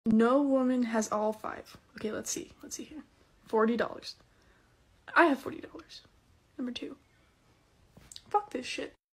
No woman has all 5. Okay, let's see. Let's see here. $40. I have $40. Number 2. Fuck this shit.